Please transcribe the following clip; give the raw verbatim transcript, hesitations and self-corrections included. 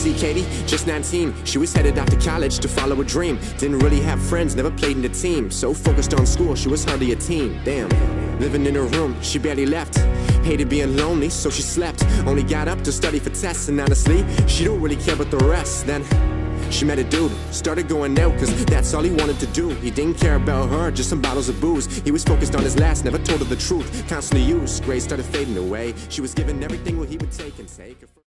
see Katie, just nineteen. She was headed off to college to follow a dream. Didn't really have friends, never played in a team. So focused on school, she was hardly a teen. Damn, living in her room, she barely left. Hated being lonely, so she slept. Only got up to study for tests, and honestly, she don't really care about the rest. Then she met a dude, started going out, cause that's all he wanted to do. He didn't care about her, just some bottles of booze. He was focused on his last, never told her the truth. Constantly used, grades started fading away. She was given everything what he would take and take her.